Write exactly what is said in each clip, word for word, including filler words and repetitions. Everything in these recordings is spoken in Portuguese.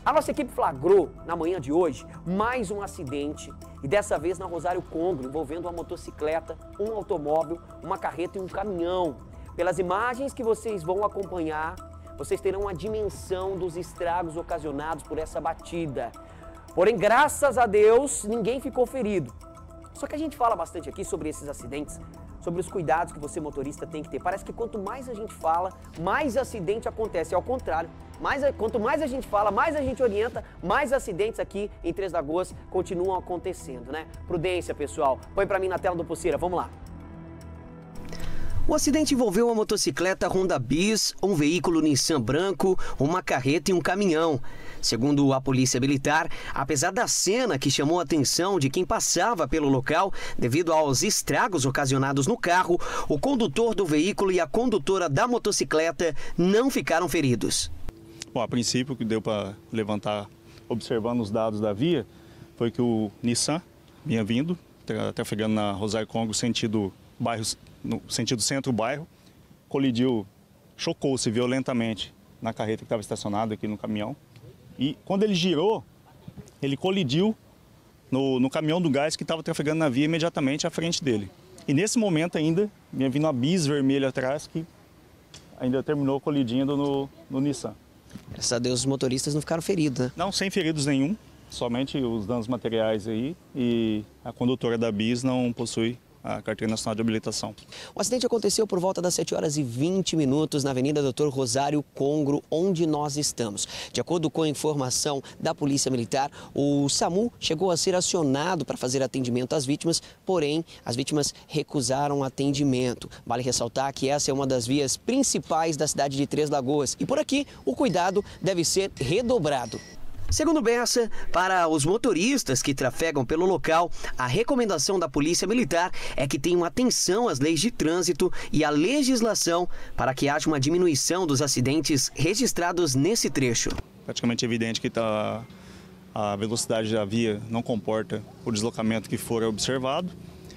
A nossa equipe flagrou, na manhã de hoje, mais um acidente, e dessa vez na Rosário Congro, envolvendo uma motocicleta, um automóvel, uma carreta e um caminhão. Pelas imagens que vocês vão acompanhar, vocês terão a dimensão dos estragos ocasionados por essa batida. Porém, graças a Deus, ninguém ficou ferido. Só que a gente fala bastante aqui sobre esses acidentes, sobre os cuidados que você, motorista, tem que ter. Parece que quanto mais a gente fala, mais acidente acontece. Ao contrário, mais, quanto mais a gente fala, mais a gente orienta, mais acidentes aqui em Três Lagoas continuam acontecendo, né? Prudência, pessoal. Põe pra mim na tela do Pulseira, vamos lá. O acidente envolveu uma motocicleta Honda Bis, um veículo Nissan branco, uma carreta e um caminhão. Segundo a Polícia Militar, apesar da cena que chamou a atenção de quem passava pelo local, devido aos estragos ocasionados no carro, o condutor do veículo e a condutora da motocicleta não ficaram feridos. Bom, a princípio, o que deu para levantar, observando os dados da via, foi que o Nissan vinha vindo, trafegando na Rosário Congro, sentido bairros, no sentido centro-bairro, colidiu, chocou-se violentamente na carreta que estava estacionada aqui no caminhão. E quando ele girou, ele colidiu no, no caminhão do gás que estava trafegando na via imediatamente à frente dele. E nesse momento ainda, vinha vindo uma Bis vermelha atrás que ainda terminou colidindo no, no Nissan. Graças a Deus os motoristas não ficaram feridos, né? Não, sem feridos nenhum, somente os danos materiais aí, e a condutora da Bis não possui a Carteira Nacional de Habilitação. O acidente aconteceu por volta das sete horas e vinte minutos na Avenida doutor Rosário Congro, onde nós estamos. De acordo com a informação da Polícia Militar, o SAMU chegou a ser acionado para fazer atendimento às vítimas, porém as vítimas recusaram atendimento. Vale ressaltar que essa é uma das vias principais da cidade de Três Lagoas e por aqui o cuidado deve ser redobrado. Segundo Bessa, para os motoristas que trafegam pelo local, a recomendação da Polícia Militar é que tenham atenção às leis de trânsito e à legislação para que haja uma diminuição dos acidentes registrados nesse trecho. Praticamente evidente que tá, a velocidade da via não comporta o deslocamento que for observado,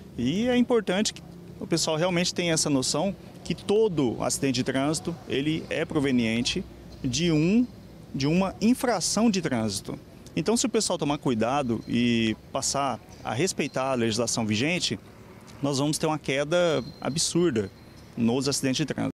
e é importante que o pessoal realmente tenha essa noção que todo acidente de trânsito ele é proveniente de um de uma infração de trânsito. Então, se o pessoal tomar cuidado e passar a respeitar a legislação vigente, nós vamos ter uma queda absurda nos acidentes de trânsito.